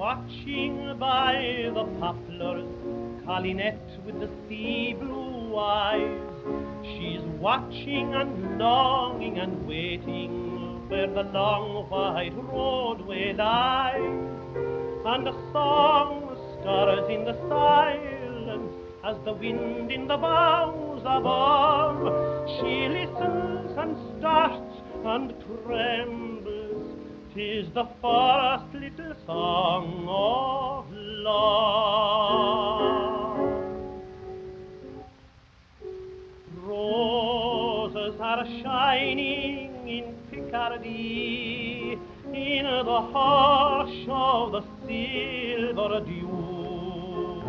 watching by the poplars, Collinette with the sea blue eyes. She's watching and longing and waiting where the long white roadway lies. And a song stirs in the silence as the wind in the boughs above. She listens and starts and trembles. 'Tis the first little song of love. Roses are shining in Picardy, in the hush of the silver dew.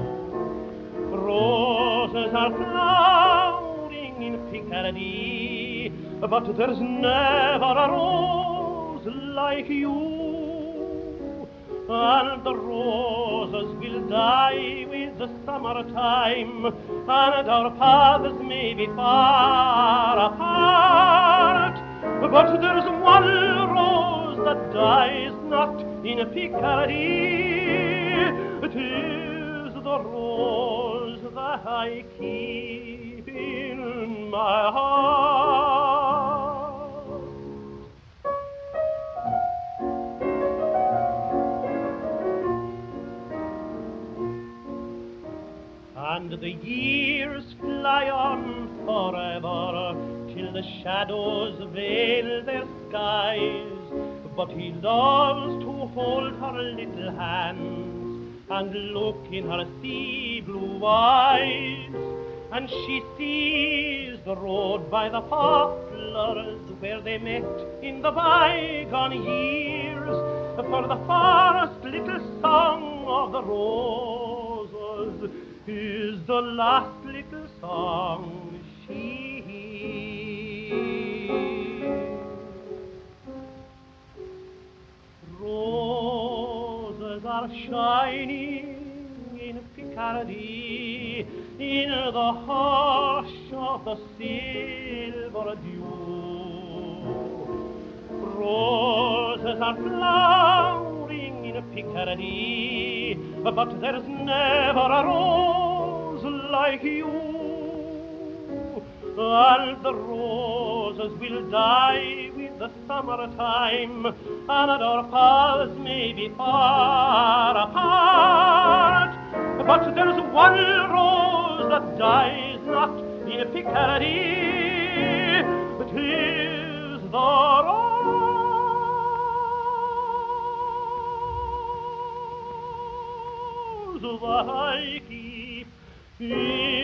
Roses are flowering in Picardy, but there's never a rose like you. And the roses will die with the summertime, and our paths may be far apart. But there's one rose that dies not in Picardy. 'Tis the rose that I keep in my heart. And the years fly on forever till the shadows veil their skies. But he loves to hold her little hands and look in her sea blue eyes. And she sees the road by the poplars where they met in the bygone years. For the first little song of the roses is the last little song she hears. Roses are shining in Picardy, in the hush of the silver dew. Roses are flowering in Picardy, but there's never a rose like you. And the roses will die with the summertime, and our paths may be far apart. But there's one rose that dies not in Picardy. 'Tis the rose that I keep in